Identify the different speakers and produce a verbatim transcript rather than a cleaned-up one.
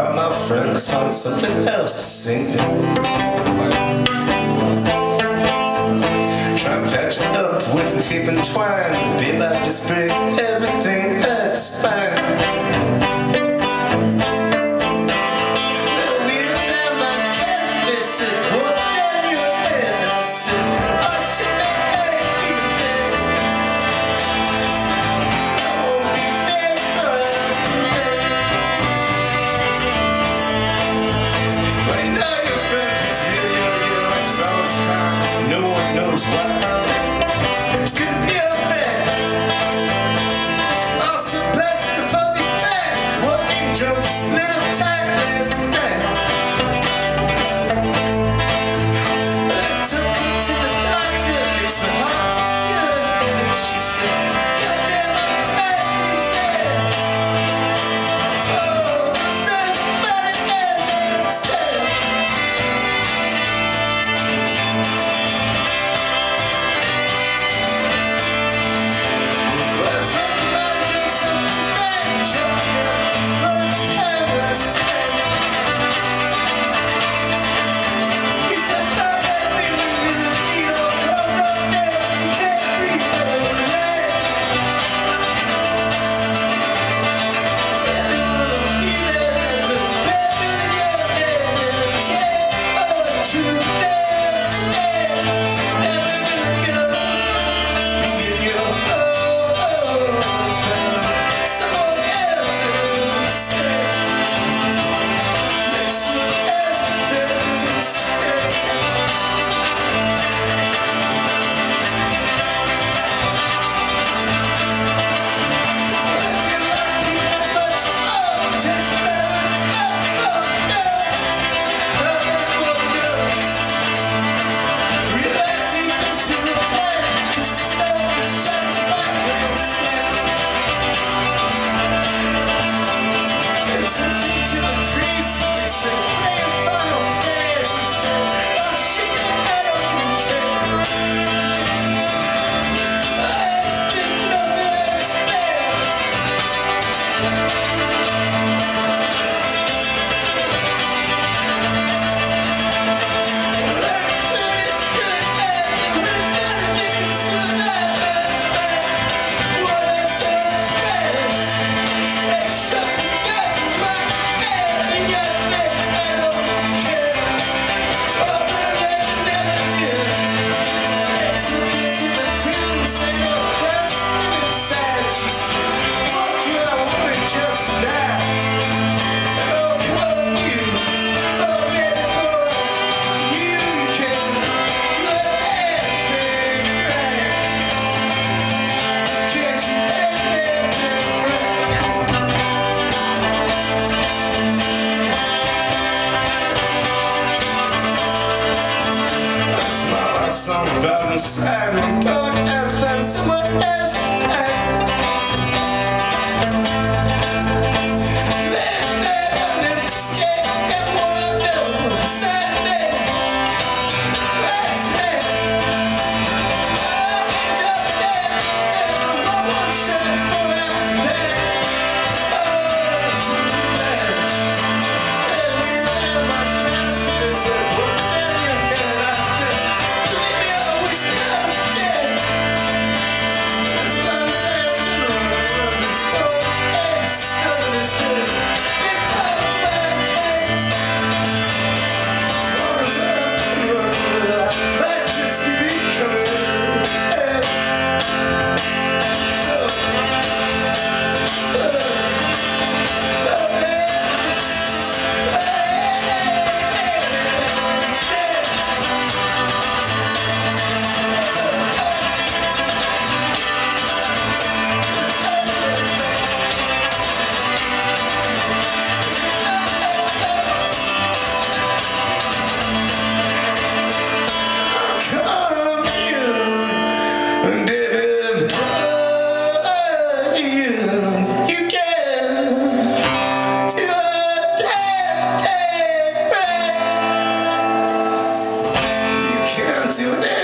Speaker 1: while my friends found something else to sing. Try and patch it up with tape and twine, babe, I just break everything that's fine. About inside me, go and find someone else to act. Let me on the mistake and wanna know beside me. Last night I ended up there and the one shot for out there. Oh, too bad. Let me lay my casket as I put down your head. I said, to